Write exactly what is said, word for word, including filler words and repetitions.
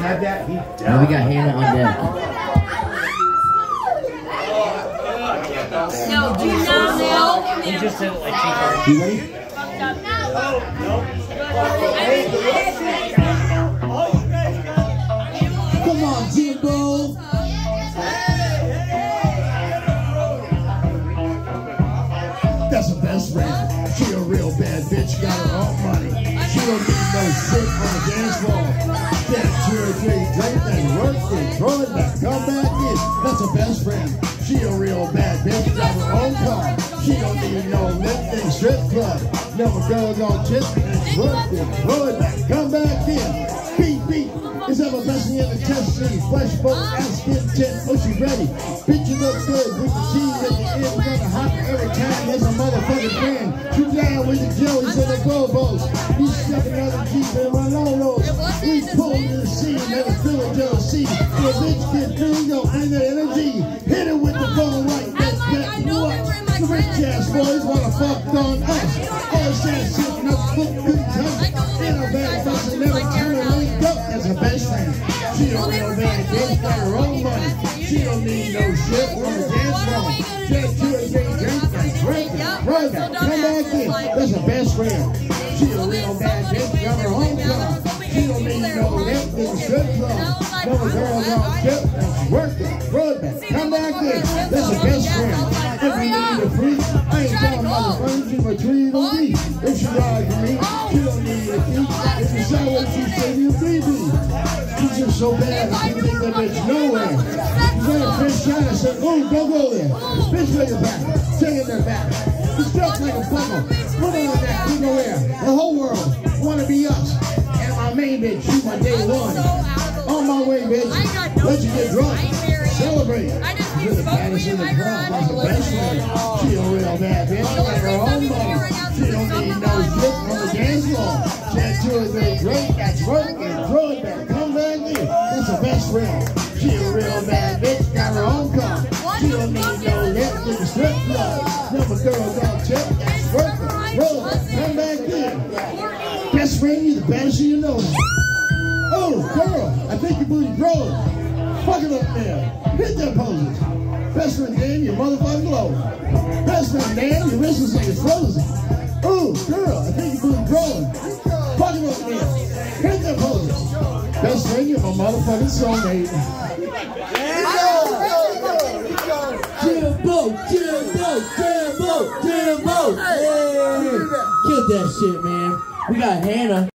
had that. He Now we got Hannah on deck. No, do not know. He just said like cheaper. You ready? Come on, Jimbo. That's a best friend. She a real bad bitch, got her own money. She don't need no shit on the dance floor. That two or three drink and work and throw it back, come back in. That's a best friend. She a real bad bitch, got her own car. She don't need no lifting strip club. Never girls on chip and work and throw it back, come back in. Beat, beat. Is ever blessing in the test city. Flesh bone, ass skin tint. Oh, she ready. Bitch, you look good with the cheese at the end. Gonna hop every time there's a motherfucking fan. Shoot down with the jellies and the bobos. You stepping out the Jeep and run low lows. We pull to the scene, never feel a jealousy. The bitch get through your anger energy. Hit it with the bone right. That's that you up. The rich ass boys wanna fuck on us. All this ass shit, no foot, good touch. In a bad person, never turn her link up. That's her best friend. She don't need no bad bitch, got her own money. She don't need no shit on the dance floor. Just two or three drinks and drink and run back, come back in. That's her best friend. She a real bad bitch, got her own car. She don't need no lip in the strip club. Never girls on tip and working, run back, come back in. That's her best friend. If you need a freak, I ain't talking about the furniture, but treat on me. If she ride for me, she don't need a key. If you saw what she said, you B B. She's just so bad, I can't take that bitch nowhere. She's like a fish shot, I said, oh, don't go there. Bitch, lay your back, take it in their back. It's just like a bubble. Put on that, we go there. The whole world wanna be us. And my main bitch, she's my day one. On my way, bitch. Let you get drunk. Celebrate. You're the baddest in the club. That's the best friend. She a real bad bitch. Got her own money. She don't need no shit on the dance floor. She had two or three drink, that's working, throw it back, come back in. That's her best friend. She a real bad bitch. Got her own car. She don't need no lift in the strip club. Never girls on chip, that's working, roll it, come back in. Best friend, you the baddest you know. Oh, girl, I think your booty growing. Fuck it up there. Hit them poses. Best friend Dan, your motherfucking low. Best friend Dan, your wrist is like it's frozen. Oh, girl, I think your booty growing. Fuck it up there. Hit them poses. Best friend, you're my motherfucking soulmate. Jimbo, Jimbo, Jimbo, Jimbo. Hey. Kill that shit, man. We got Hannah.